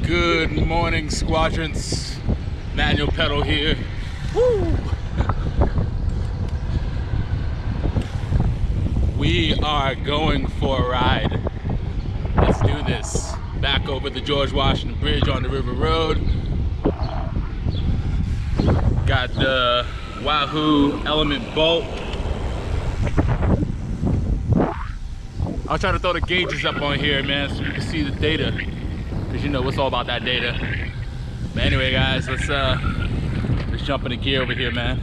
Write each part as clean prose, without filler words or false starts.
Good morning, squadrons. Manual pedal here. Woo! We are going for a ride. Let's do this. Back over the George Washington Bridge on the River Road. Got the Wahoo Elemnt bolt. I'll try to throw the gauges up on here, man, so you can see the data. Because you know it's all about that data. But anyway, guys, let's jump into gear over here, man.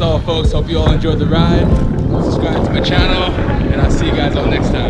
all, folks. Hope you all enjoyed the ride. Subscribe to my channel, and I'll see you guys all next time.